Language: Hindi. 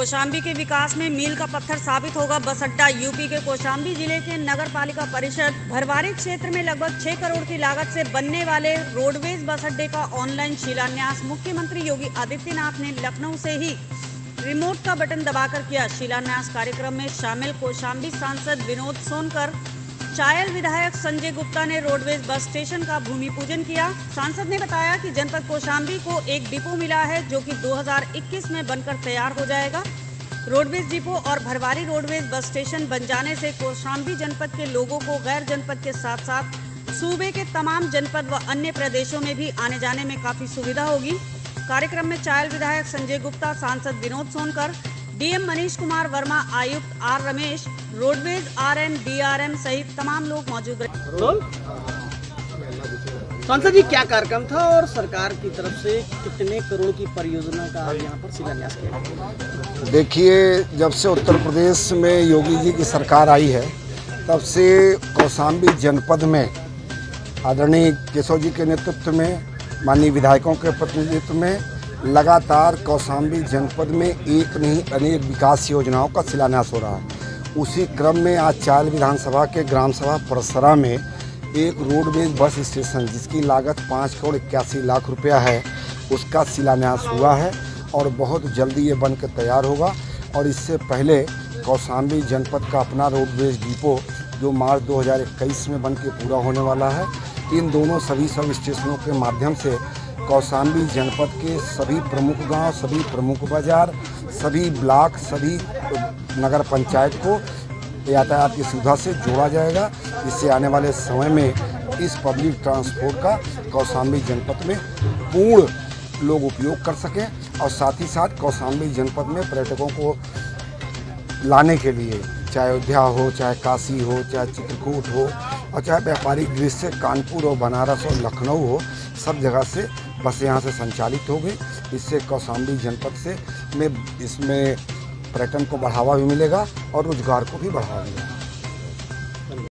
कौशाम्बी के विकास में मील का पत्थर साबित होगा बस अड्डा। यूपी के कौशाम्बी जिले के नगर पालिका परिषद भरवारी क्षेत्र में लगभग 6 करोड़ की लागत से बनने वाले रोडवेज बस अड्डे का ऑनलाइन शिलान्यास मुख्यमंत्री योगी आदित्यनाथ ने लखनऊ से ही रिमोट का बटन दबाकर किया। शिलान्यास कार्यक्रम में शामिल कौशाम्बी सांसद विनोद सोनकर, चायल विधायक संजय गुप्ता ने रोडवेज बस स्टेशन का भूमि पूजन किया। सांसद ने बताया कि जनपद कौशाम्बी को एक डिपो मिला है जो कि 2021 में बनकर तैयार हो जाएगा। रोडवेज डिपो और भरवारी रोडवेज बस स्टेशन बन जाने से कौशाम्बी जनपद के लोगों को गैर जनपद के साथ साथ सूबे के तमाम जनपद व अन्य प्रदेशों में भी आने जाने में काफी सुविधा होगी। कार्यक्रम में चायल विधायक संजय गुप्ता, सांसद विनोद सोनकर, डीएम मनीष कुमार वर्मा, आयुक्त R Ramesh, roadways RN, DRM सहित तमाम लोग मौजूद रहे। सांसद जी, क्या कार्यक्रम था और सरकार की तरफ से कितने करोड़ की परियोजना का यहाँ पर शिलान्यास किया? देखिए, जब से उत्तर प्रदेश में योगी जी की सरकार आई है तब से कौशाम्बी जनपद में आदरणीय केशव जी के नेतृत्व में, माननीय विधायकों के प्रतिनिधित्व में लगातार कौशाम्बी जनपद में एक नहीं अनेक विकास योजनाओं का शिलान्यास हो रहा है। उसी क्रम में आज चायल विधानसभा के ग्राम सभा परसरा में एक रोडवेज बस स्टेशन जिसकी लागत 5 करोड़ 81 लाख रुपया है, उसका शिलान्यास हुआ है और बहुत जल्दी ये बन कर तैयार होगा। और इससे पहले कौशाम्बी जनपद का अपना रोडवेज डिपो जो मार्च 2021 में बन के पूरा होने वाला है। इन दोनों सभी सब स्टेशनों के माध्यम से कौशाम्बी जनपद के सभी प्रमुख गांव, सभी प्रमुख बाजार, सभी ब्लॉक, सभी नगर पंचायत को यातायात की सुविधा से जोड़ा जाएगा, जिससे आने वाले समय में इस पब्लिक ट्रांसपोर्ट का कौशाम्बी जनपद में पूर्ण लोग उपयोग कर सकें। और साथ ही साथ कौशाम्बी जनपद में पर्यटकों को लाने के लिए चाहे अयोध्या हो, चाहे काशी हो, चाहे चित्रकूट हो और चाहे व्यापारिक दृष्टि से कानपुर और बनारस और लखनऊ हो, सब जगह से बसें यहाँ से संचालित होगी। इससे कौशाम्बी जनपद से में इसमें पर्यटन को बढ़ावा भी मिलेगा और रोजगार को भी बढ़ावा मिलेगा।